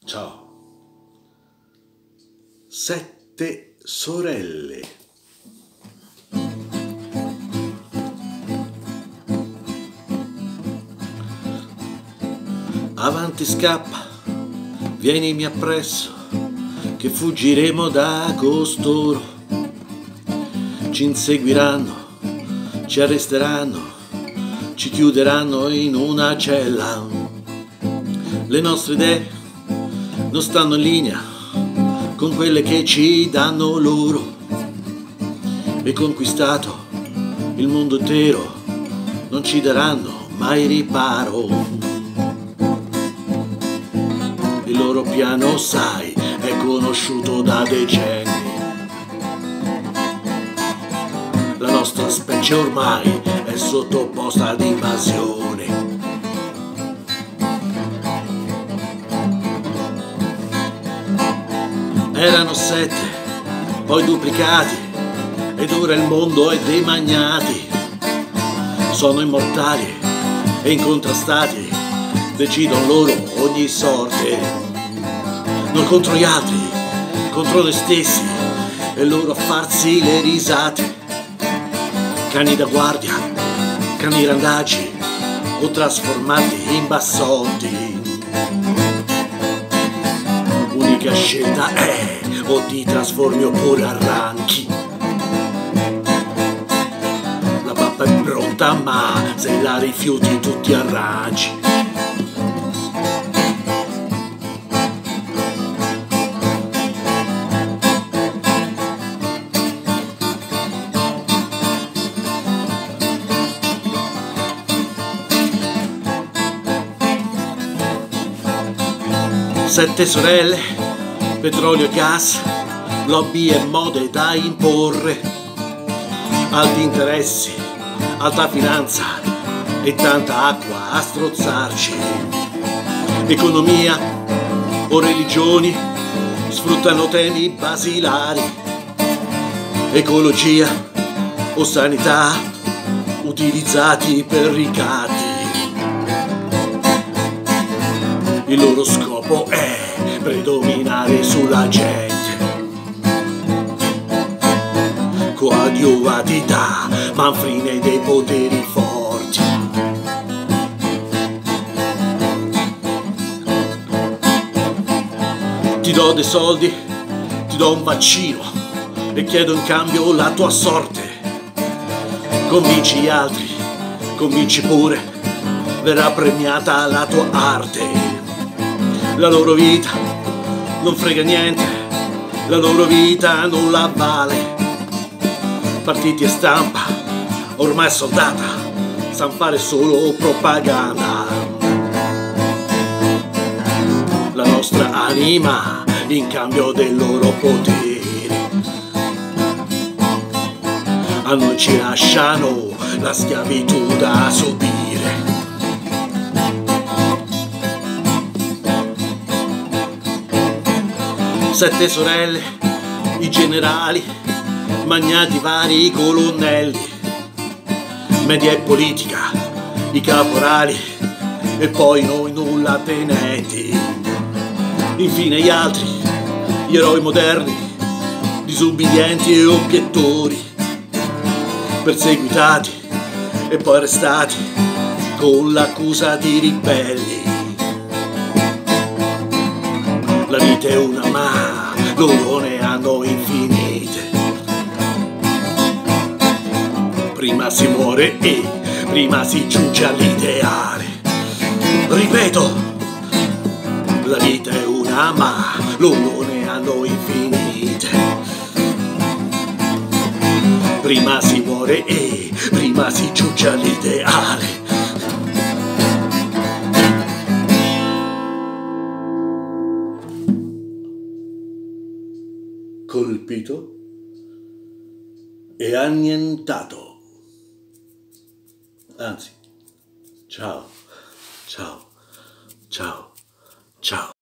Ciao. 7 sorelle. Avanti scappa, vienimi appresso, che fuggiremo da costoro. Ci inseguiranno, ci arresteranno, ci chiuderanno in una cella. Le nostre idee non stanno in linea con quelle che ci danno loro. E conquistato il mondo intero, non ci daranno mai riparo. Il loro piano, sai, è conosciuto da decenni. La nostra specie ormai è sottoposta ad invasione. Erano 7, poi duplicati, ed ora il mondo è demaniati. Sono immortali e incontrastati, decidono loro ogni sorte. Non contro gli altri, contro noi stessi, e loro a farsi le risate. Cani da guardia, cani randagi, o trasformati in bassotti. Unica scelta è o ti trasformi oppure arranchi. La pappa è pronta, ma se la rifiuti tu ti arrangi. Sette sorelle, petrolio e gas, lobby e mode da imporre, alti interessi, alta finanza e tanta acqua a strozzarci. Economia o religioni sfruttano temi basilari, ecologia o sanità utilizzati per ricatti. Il loro scopo è predominare sulla gente. Coadiuvati da manfrine dei poteri forti. Ti do dei soldi, ti do un vaccino e chiedo in cambio la tua sorte. Convinci gli altri, convinci pure, verrà premiata la tua arte. La loro vita non frega niente, la loro vita non la vale. Partiti e stampa, ormai è soldata, san fare solo propaganda. La nostra anima in cambio dei loro poteri, a noi ci lasciano la schiavitù da subire. Sette sorelle, i generali, magnati vari, i colonnelli, media e politica, i caporali, e poi noi nulla tenenti. Infine gli altri, gli eroi moderni, disubbidienti e obiettori, perseguitati e poi arrestati con l'accusa di ribelli. La vita è una, ma loro ne hanno infinite. Prima si muore e prima si giunge all'ideale. Ripeto, la vita è una, ma loro ne hanno infinite. Prima si muore e prima si giunge all'ideale. Colpito e annientato. Anzi, ciao, ciao, ciao, ciao.